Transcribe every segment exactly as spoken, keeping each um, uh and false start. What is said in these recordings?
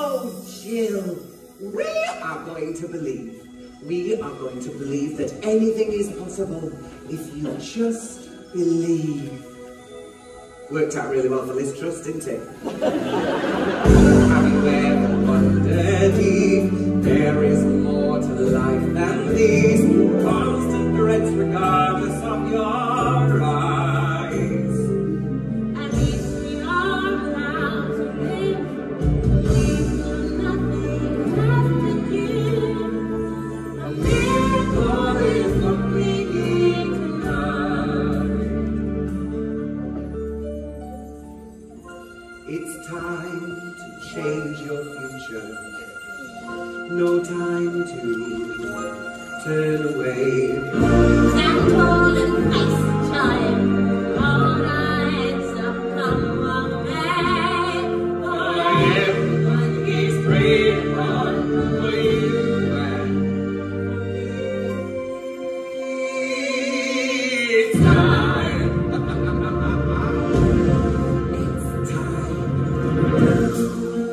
Oh, Jill, we are going to believe. We are going to believe that anything is possible if you just believe. Worked out really well for Liz Truss, didn't it? Have you ever wondered if there is more to life than these constant threats regardless of your eyes? At least we are allowed to live. We've got nothing left to give. A miracle is what we need tonight. It's time to change your future. No time to turn away. Stand tall and face the child. All nights have come our way. Oh, Everyone is praying for you and it's time. It's time.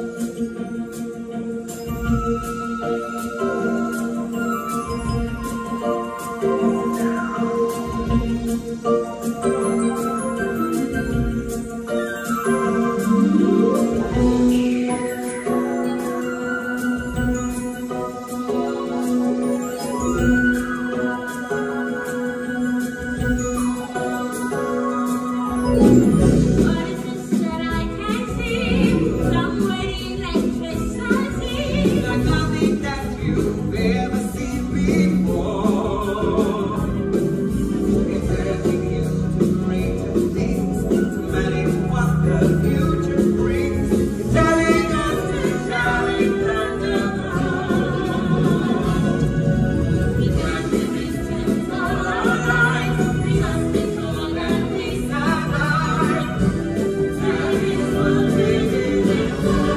what is this that I can't see? Some waiting electricity. Like nothing that you've ever seen before. It's urging you to greater things, to manage what the future brings. It's telling us to challenge and We can't be victims of our lives. We must be told that we survive. That is what we live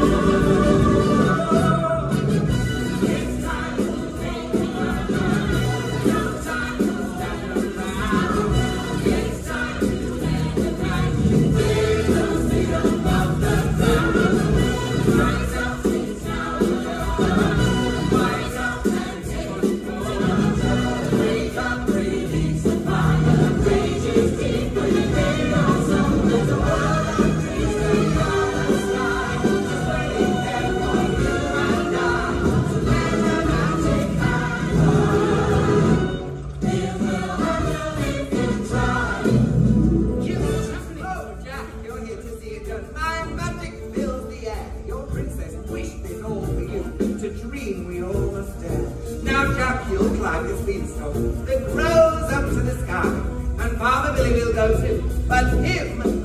for. It's time to make our mind. No time to stand around. It's time to make the right. We're the freedom of the ground. Rise up, sing sound. Rise up and take control. Wake up, release the fire. Rage is deep when you lay your soul. There's a world of dreams beyond the sky. Just waiting there for you and I. So let the magic happen. It will happen if you try. Oh, Jack, you're here to see it done. My magic fills the air. Your princess wished it all for you. To dream we all must dare. Now, Jack, you'll climb this beanstalk that grows up to the sky. And Farmer Billy will go too. But him